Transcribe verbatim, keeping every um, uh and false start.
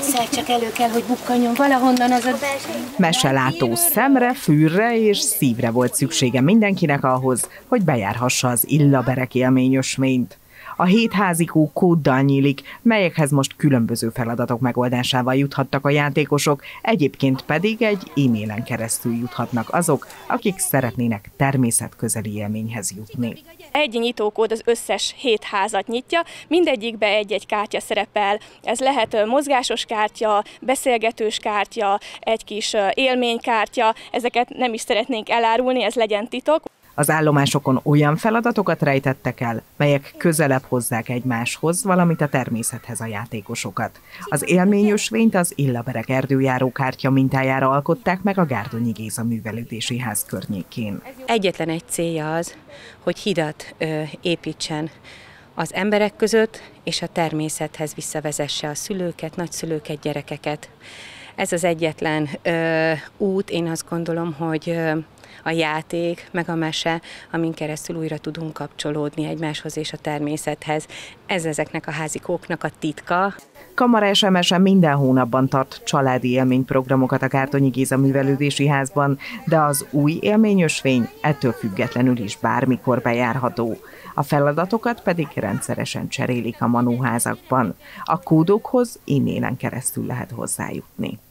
Egyszer csak elő kell, hogy bukkanjon valahonnan az a... Meselátó szemre, fülre és szívre volt szüksége mindenkinek ahhoz, hogy bejárhassa az Illaberek élményösvényt. A hét házikó kóddal nyílik, melyekhez most különböző feladatok megoldásával juthattak a játékosok, egyébként pedig egy e-mailen keresztül juthatnak azok, akik szeretnének természetközeli élményhez jutni. Egy nyitókód az összes hét házat nyitja, mindegyikbe egy-egy kártya szerepel. Ez lehet mozgásos kártya, beszélgetős kártya, egy kis élménykártya, ezeket nem is szeretnénk elárulni, ez legyen titok. Az állomásokon olyan feladatokat rejtettek el, melyek közelebb hozzák egymáshoz, valamint a természethez a játékosokat. Az élményösvényt az Illaberek erdőjárókártya mintájára alkották meg a Gárdonyi Géza Művelődési Ház környékén. Egyetlen egy célja az, hogy hidat ö, építsen az emberek között, és a természethez visszavezesse a szülőket, nagyszülőket, gyerekeket. Ez az egyetlen ö, út, én azt gondolom, hogy ö, a játék, meg a mese, amin keresztül újra tudunk kapcsolódni egymáshoz és a természethez. Ez ezeknek a házikóknak a titka. Kamara es em es-en minden hónapban tart családi élményprogramokat a Gárdonyi Géza Művelődési Házban, de az új élményösvény ettől függetlenül is bármikor bejárható. A feladatokat pedig rendszeresen cserélik a manóházakban. A kódokhoz e-mailen keresztül lehet hozzájutni.